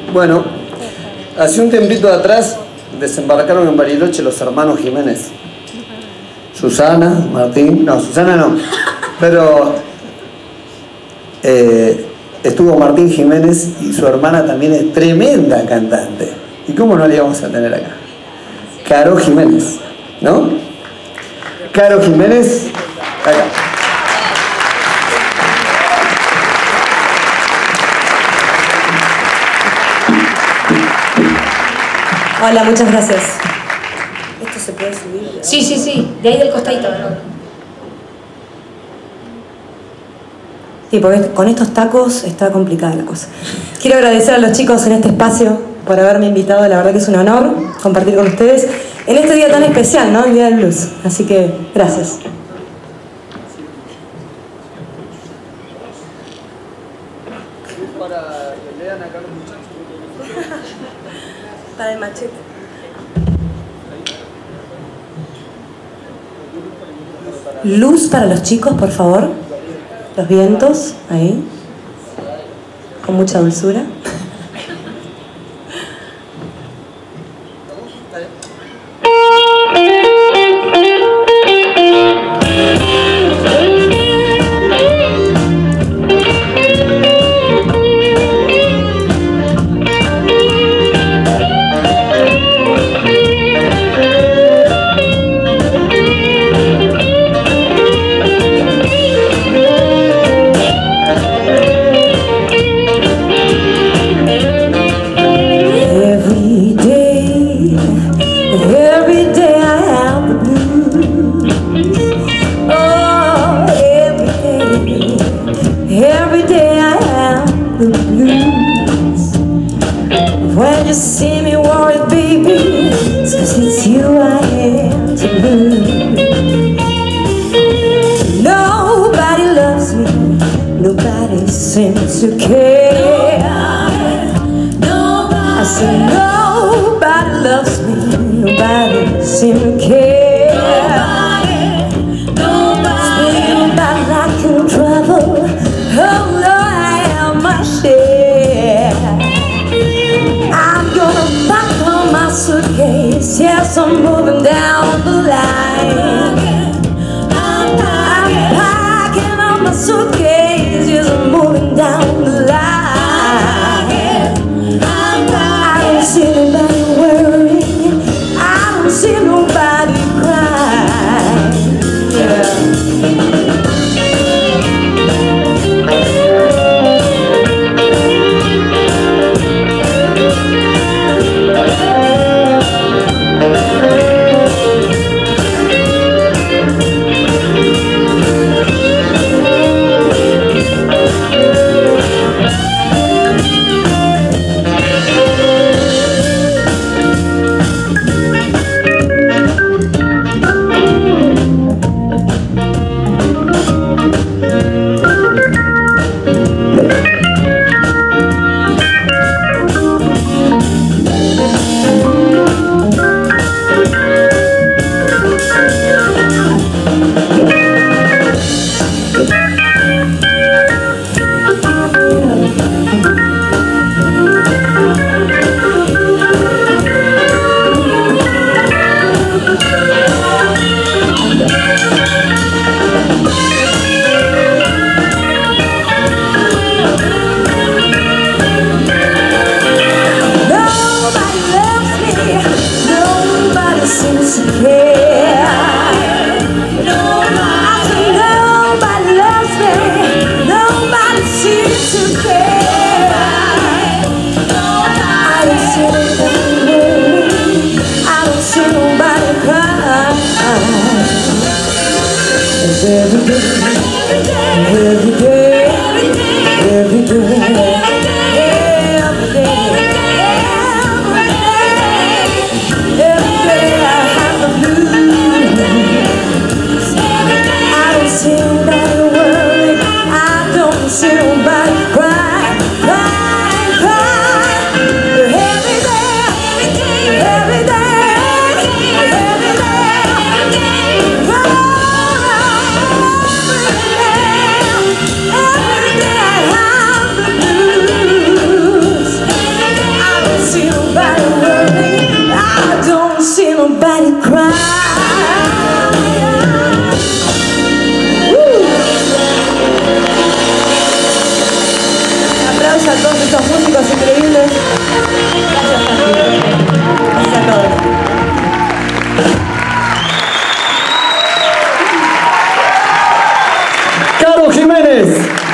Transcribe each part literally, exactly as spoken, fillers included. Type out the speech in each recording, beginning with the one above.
Bueno, hace un tiempito atrás desembarcaron en Bariloche los hermanos Jiménez. Susana, Martín, no, Susana no, pero eh, estuvo Martín Jiménez y su hermana también es tremenda cantante. ¿Y cómo no la íbamos a tener acá? Caro Jiménez, ¿no? Caro Jiménez, acá. Hola, muchas gracias. ¿Esto se puede subir? Sí, sí, sí, de ahí del costadito. Sí, porque con estos tacos está complicada la cosa. Quiero agradecer a los chicos en este espacio por haberme invitado, la verdad que es un honor compartir con ustedes en este día tan especial, ¿no? El Día del Blues. Así que, gracias. Para que lean acá los muchachos. Para el machete. Luz para los chicos, por favor. Los vientos, ahí. Con mucha dulzura. Seems to care. I said nobody loves me. Nobody seems to care. Speaking about like in trouble, oh Lord, I am my share. I'm gonna pack on my suitcase. Yes, I'm moving down the line. I'm packing on my suitcase. Yes, I'm moving down the line. I don't see nobody worrying. I don't see nobody crying. Yeah. a todos estos músicos increíbles. Gracias, Santi. Gracias a todos. Caro Jiménez.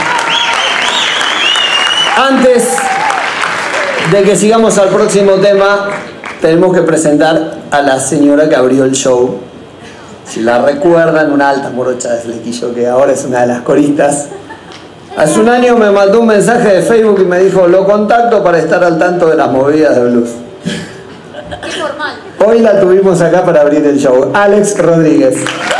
Antes de que sigamos al próximo tema, tenemos que presentar a la señora que abrió el show. Si la recuerdan, una alta morocha de flequillo que ahora es una de las coristas. Hace un año me mandó un mensaje de Facebook y me dijo: lo contacto para estar al tanto de las movidas de blues. Qué formal. Hoy la tuvimos acá para abrir el show. Alex Rodríguez.